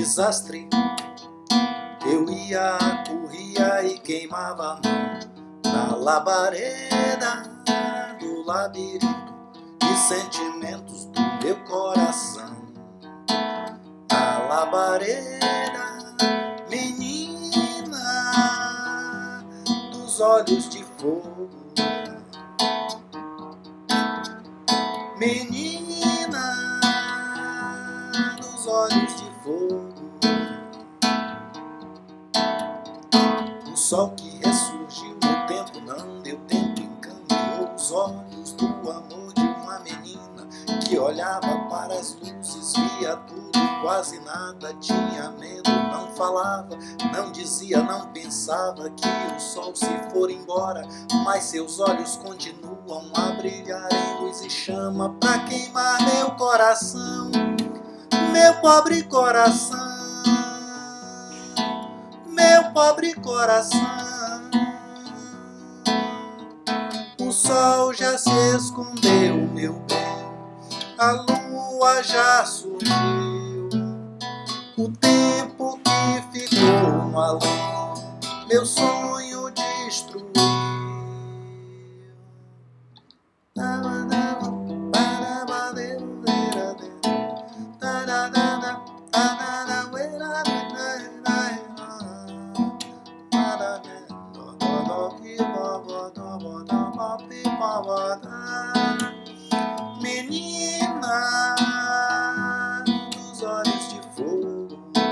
desastre. Eu ia, corria e queimava a mão na labareda do labirinto de sentimentos do meu coração. Na labareda, menina dos olhos de fogo, menina dos olhos de fogo. O sol que ressurgiu no tempo não deu tempo, encaminhou os olhos do amor de uma menina que olhava para as luzes, via tudo, quase nada, tinha medo, não falava, não dizia, não pensava que o sol se for embora, mas seus olhos continuam a brilhar em luz e chama pra queimar meu coração, meu pobre coração, meu pobre coração. O sol já se escondeu, meu bem, a lua já surgiu, o tempo que ficou no além, meu sonho destruiu. Menina dos olhos de fogo,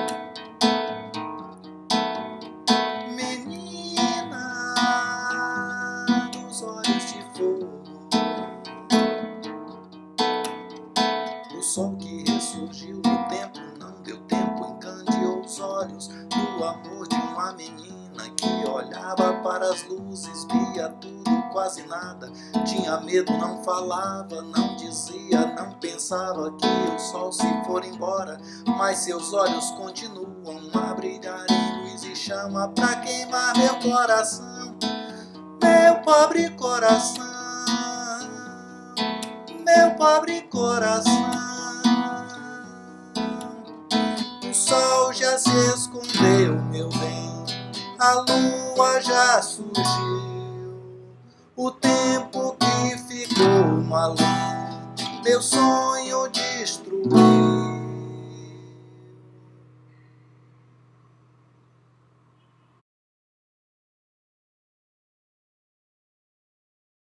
menina dos olhos de fogo. O sol que ressurgiu no tempo não deu tempo, encandeou os olhos do amor de uma menina que olhava para as luzes, via tudo, quase nada, tinha medo, não falava, não dizia, não pensava que o sol se for embora, mas seus olhos continuam a brilhar em luz e chama pra queimar meu coração, meu pobre coração, meu pobre coração. O sol já se escondeu, meu bem, a lua já surgiu, o tempo que ficou no além, meu sonho destruiu.